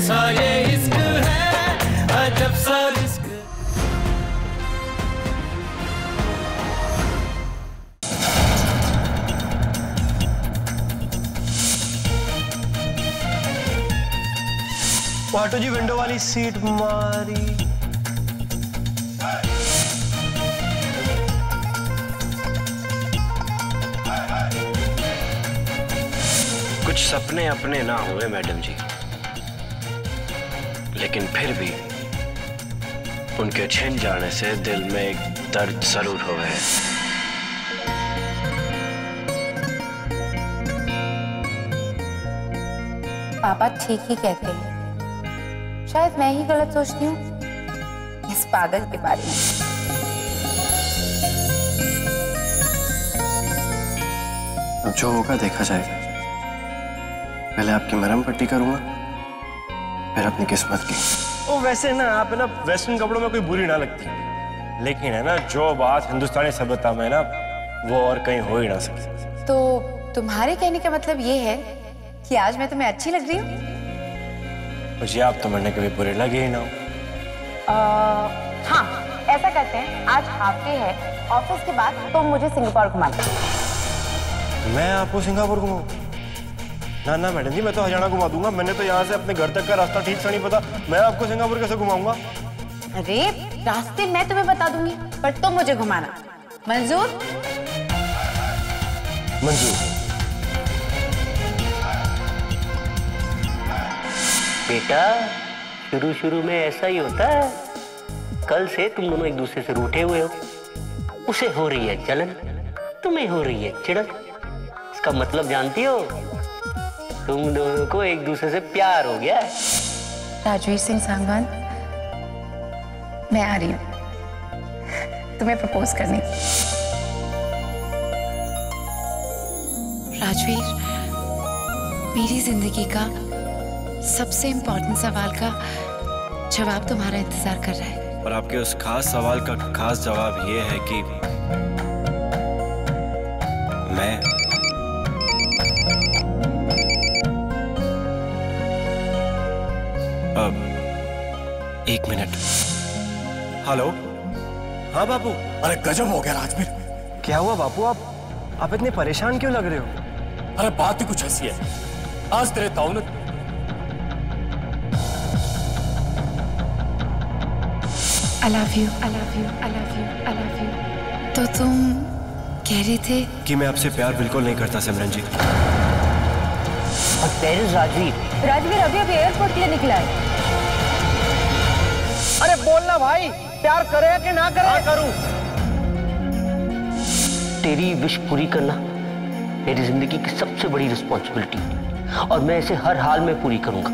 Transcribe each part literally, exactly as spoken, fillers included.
कैसा ये इश्क है, अजब सा इश्क। ऑटो जी विंडो वाली सीट मारी। कुछ सपने अपने ना हुए मैडम जी, लेकिन फिर भी उनके छिन जाने से दिल में एक दर्द जरूर हुआ है। पापा ठीक ही कहते हैं, शायद मैं ही गलत सोचती हूँ इस पागल के बारे में। अब जो होगा देखा जाएगा। पहले आपकी मरहम पट्टी करूंगा, फिर अपनी किस्मत की। ओ वैसे ना आप है ना वेस्टर्न कपड़ों में कोई बुरी ना लगती, लेकिन है ना जो बात हिंदुस्तानी सभ्यता में ना वो और कहीं हो ही ना सकती। तो तुम्हारे कहने का मतलब ये है कि आज मैं तुम्हें अच्छी लग रही हूँ? मुझे आप तो मरने कभी बुरे लगे ही ना हो। हाँ, ऐसा करते हैं, आज हाफ डे है, ऑफिस के बाद तुम तो मुझे सिंगापुर घुमाना। मैं आपको सिंगापुर घुमाऊं? ना ना मैडम जी, मैं तो हरियाणा घुमा दूंगा। मैंने तो यहाँ से अपने घर तक का रास्ता ठीक से नहीं पता, मैं आपको सिंगापुर कैसे घुमाऊंगा? अरे रास्ते मैं तुम्हें बता दूंगी, पर तुम मुझे घुमाना। मंजूर? मंजूर। बेटा शुरू शुरू में ऐसा ही होता है। कल से तुम दोनों एक दूसरे से रूठे हुए हो। उसे हो रही है जलन, तुम्हें हो रही है चिढ़न। इसका मतलब जानती हो, तुम दोनों को एक दूसरे से प्यार हो गया है। राजवीर सिंह सांगवान, मैं आ रही हूँ तुम्हें प्रपोज करने की। राजवीर, मेरी जिंदगी का सबसे इम्पोर्टेंट सवाल का जवाब तुम्हारा इंतजार कर रहा है। और आपके उस खास सवाल का खास जवाब ये है कि मैं अब एक मिनट। हेलो। हाँ बापू। अरे गजब हो गया राजवीर। क्या हुआ बापू, आप आप इतने परेशान क्यों लग रहे हो? अरे बात ही कुछ ऐसी है, आज तेरे ताऊ ने I love you, I love you, I love you, I love you। तो तुम कह रहे थे कि मैं आपसे प्यार बिल्कुल नहीं करता सिमरन जी। और पेरिस राजवीर राजवीर अभी अभी एयरपोर्ट के लिए निकला है। अरे बोलना भाई, प्यार करे कि ना करे? हाँ करूं। तेरी विश पूरी करना मेरी जिंदगी की सबसे बड़ी रिस्पॉन्सिबिलिटी, और मैं इसे हर हाल में पूरी करूंगा।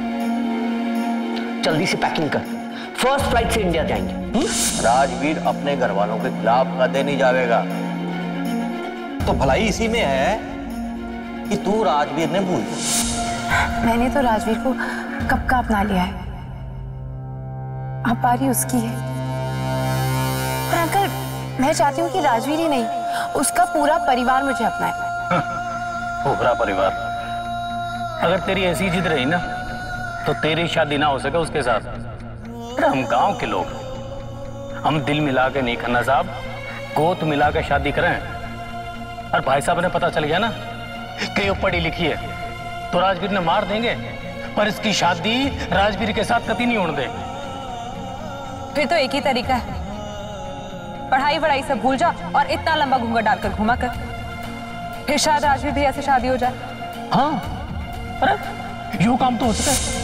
जल्दी से पैकिंग कर, फर्स्ट फ्लाइट से इंडिया जाएंगे। हुँ? राजवीर अपने घर वालों के खिलाफ कदे नहीं जाएगा। तो भलाई इसी में है कि तू राजवीर ने भूल। मैंने तो राजवीर को कब का अपना लिया है, अब बारी उसकी है। और अंकल, मैं चाहती हूँ कि राजवीर ही नहीं, उसका पूरा परिवार मुझे अपनाए। पूरा परिवार? अगर तेरी ऐसी जिद रही ना तो तेरी शादी ना हो सके उसके साथ। हम गांव के लोग, हम दिल मिला के नहीं खन्ना साहब, गोद मिला के शादी करें। और भाई साहब ने पता चल गया ना कि वो पढ़ी लिखी है तो राजवीर ने मार देंगे, पर इसकी शादी राजवीर के साथ कभी नहीं होने देंगे। फिर तो एक ही तरीका है, पढ़ाई वढ़ाई सब भूल जा और इतना लंबा घूंघट डालकर घुमा कर, फिर शायद राजवीर भैया से शादी हो जाए। हाँ, अरे यूं काम तो हो सकता है।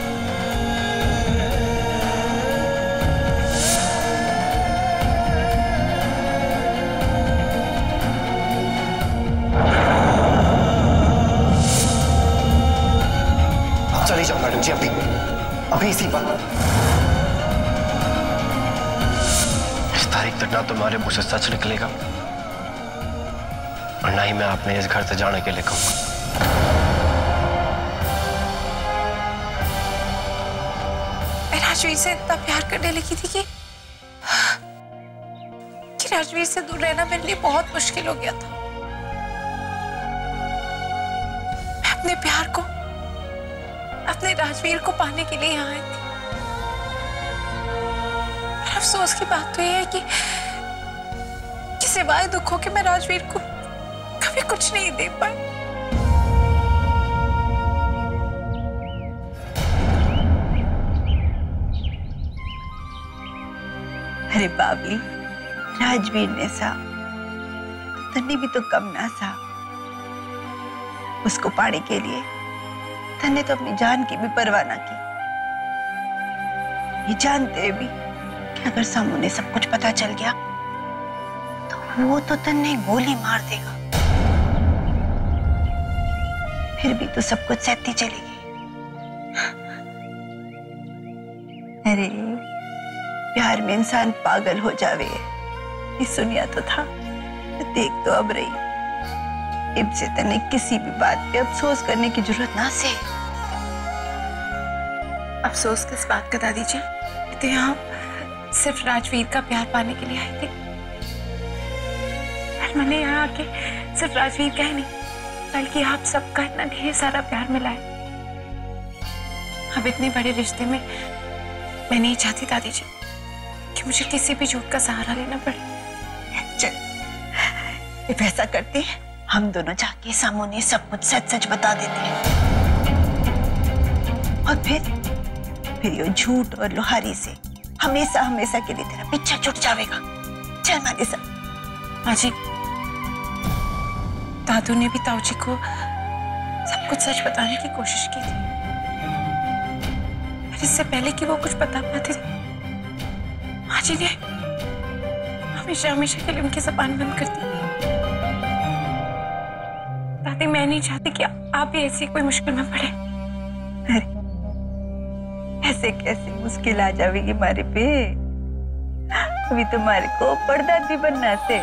चले जाओ मैडम जी, अभी अभी इसी बात। इस तारीख तक ना तुम्हारे मुंह से सच निकलेगा और ना ही मैं अपने इस घर से जाने के लिए कहूंगा। मैं राजवीर से इतना प्यार करने लगी थी कि कि राजवीर से दूर रहना मेरे लिए बहुत मुश्किल हो गया था। मैं अपने प्यार को अपने राजवीर को पाने के लिए यहाँ आई थी। अफसोस की बात तो यह है कि, कि सिवाय दुखों के मैं राजवीर को कभी कुछ नहीं दे पाई। अरे बाबी, राजवीर ने सा तन्ने भी तो कम ना सा। उसको पाने के लिए तन्ने तो अपनी जान की भी परवाह ना की। ये जानते भी कि अगर सामने सब कुछ पता चल गया तो वो तो तन्ने गोली मार देगा। फिर भी तो सब कुछ सहती चलेगी। अरे प्यार में इंसान पागल हो जावे, ये सुनिया तो था, देख तो अब रही। इब से तने किसी भी बात पे अफसोस करने की जरूरत ना से। अफसोस किस बात का दादी जी? तो यहाँ सिर्फ राजवीर का प्यार पाने के लिए आई थी। पर मैंने यहाँ आके सिर्फ राजवीर का ही नहीं, बल्कि आप सबका इतना ढेर सारा प्यार मिला है। अब इतने बड़े रिश्ते में मैं नहीं चाहती दादी जी कि मुझे किसी भी झूठ का सहारा लेना पड़े। चल, if ऐसा करते हैं, हम दोनों जाके सामने सब कुछ सच सच बता देते हैं। और फिर फिर ये झूठ और लोहारी से हमेशा हमेशा के लिए तेरा पीछा छूट जाएगा। चल मारे सब। माँ जी, दादू ने भी ताऊ जी को सब कुछ सच बताने की कोशिश की थी, इससे पहले कि वो कुछ बता पाते थे। माँ जी ने हमेशा हमेशा के लिए उनकी ज़बान बंद कर दी। दादी, मैं नहीं चाहती कि आप भी ऐसी कोई मुश्किल में पड़े। अरे ऐसे कैसे मुश्किल आ जाएगी हमारे पे? अभी तुम्हारे को परदादी बनना से।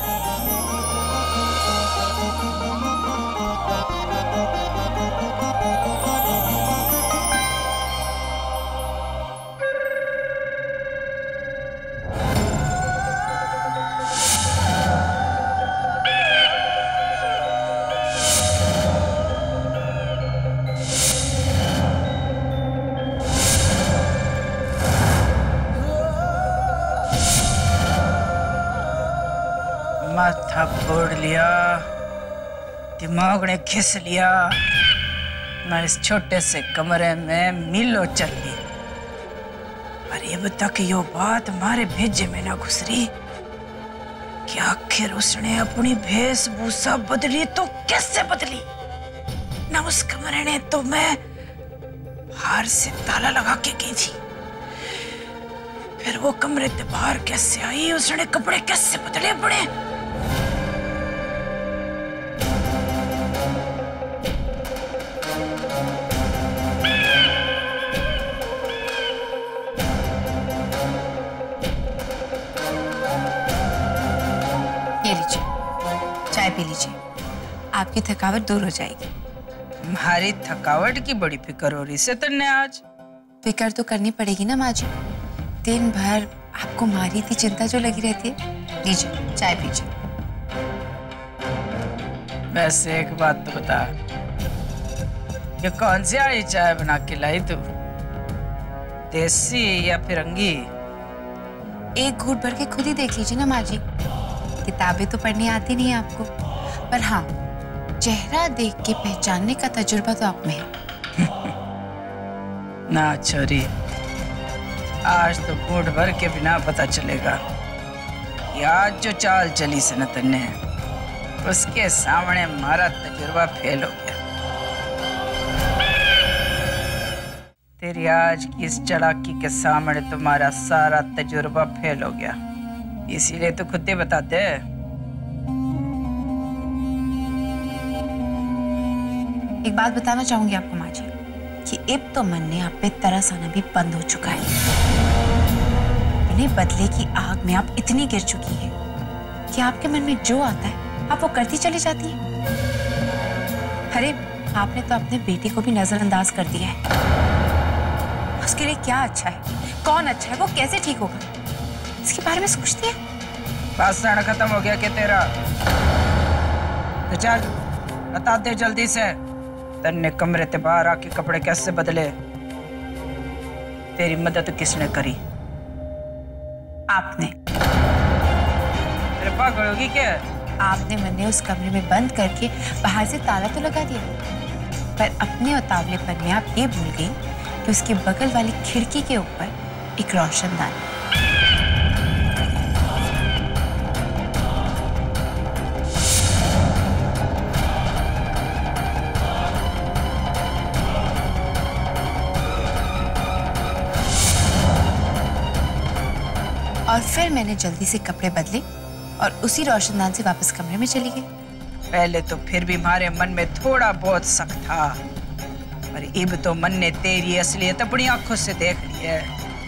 माथा फोड़ लिया, दिमाग ने घिस लिया, मैं इस छोटे से कमरे में मीलों चल ली। पर ये बता कि यो बात हमारे भेजे में ना घुसरी कि आखिर उसने अपनी वेशभूषा बदली तो कैसे बदली? ना उस कमरे ने तो मैं बाहर से ताला लगा के गई थी, फिर वो कमरे से बाहर कैसे आई? उसने कपड़े कैसे बदले पड़े? ये लीजिए, चाय पी लीजिए, आपकी थकावट दूर हो जाएगी। हमारी थकावट की बड़ी फिक्र हो रही से तन्ने आज। फिक्र तो करनी पड़ेगी ना माँ जी, दिन भर आपको मारी थी चिंता जो लगी रहती है। लीजिए, चाय पीजिए। वैसे एक बात तो बता, ये कौन सी आई चाय बना के लाई तू? देसी या फिरंगी? एक घूंट भर के खुद ही देख लीजिए ना माँ जी। किताबें तो पढ़नी आती नहीं है आपको, पर हाँ, चेहरा देख के पहचानने का तजुर्बा तो आप में है। ना छोरी, आज तो घूंट भर के बिना पता चलेगा कि आज जो चाल चली से न तन्ने, उसके सामने हमारा तजुर्बा फेल हो गया। तेरी आज की इस चलाकी के सामने तुम्हारा सारा तजुर्बा फेल हो गया, इसीलिए तो खुद ही बताते। एक बात बताना चाहूंगी आपको माँ जी कि अब तो मन ने आप पे तरस आना भी बंद हो चुका है। इन्हें बदले की आग में आप इतनी गिर चुकी हैं कि आपके मन में जो आता है आप वो करती चली जाती हैं। अरे आपने तो अपने बेटे को भी नजरअंदाज कर दिया है। उसके लिए क्या अच्छा है, कौन अच्छा है, वो कैसे ठीक होगा, इसके बारे में सोचती है? भाषण खत्म हो गया क्या तेरा? तो चल बता दे जल्दी से तन्ने कमरे ते बाहर आके कपड़े कैसे बदले? तेरी मदद किसने करी? आपने। तेरे पागल होगी क्या? आपने मैंने उस कमरे में बंद करके बाहर से ताला तो लगा दिया, पर अपने उतावलेपन में आप ये भूल गई कि उसके बगल वाली खिड़की के ऊपर एक रोशनदान है। और फिर मैंने जल्दी से कपड़े बदले और उसी रोशनदान से वापस कमरे में चली गई। पहले तो फिर भी हमारे मन में थोड़ा बहुत शक था, पर अब तो मन ने तेरी असलियत अपनी आंखों से देख ली है।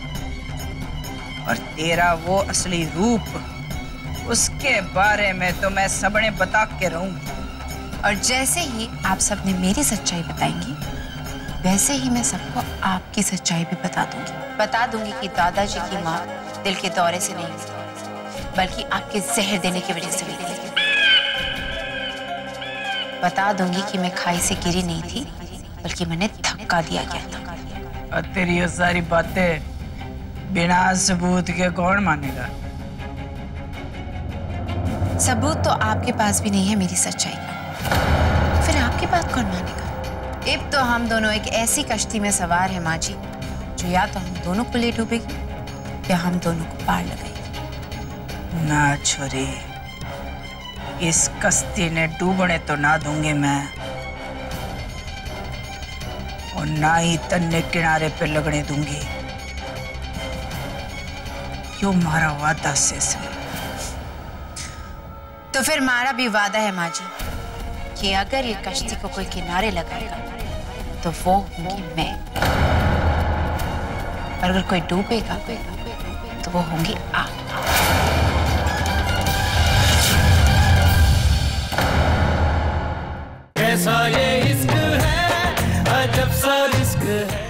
और तेरा वो असली रूप, उसके बारे में तो मैं सबने बता के रहूंगी। और जैसे ही आप सबने मेरी सच्चाई बताएंगी, वैसे ही मैं सबको आपकी सच्चाई भी बता दूंगी। बता दूंगी कि दादाजी की माँ दिल के दौरे से नहीं हुई, बल्कि आपके जहर देने की वजह से हुई थी। बता दूंगी कि मैं खाई से गिरी नहीं थी, बल्कि मैंने धक्का दिया गया था। और तेरी ये सारी बातें बिना सबूत के कौन मानेगा? सबूत तो आपके पास भी नहीं है मेरी सच्चाई का, फिर आपकी बात कौन मानेगा? अब तो हम दोनों एक ऐसी कश्ती में सवार हैं माँ जी, जो या तो हम दोनों को ले डूबेगी या हम दोनों को पार लगाएगी। ना छोरी, इस कश्ती ने डूबने तो ना दूंगी मैं, और ना ही तन्ने किनारे पे लगने दूंगी। क्यों मारा वादा से से। तो फिर हमारा भी वादा है माँ जी कि अगर ये कश्ती को कोई किनारे लगाएगा तो वो होंगी मैं, और अगर कोई डूबेगा तो वो होंगी आप। कैसा ये इश्क है, अजब सा रिस्क है।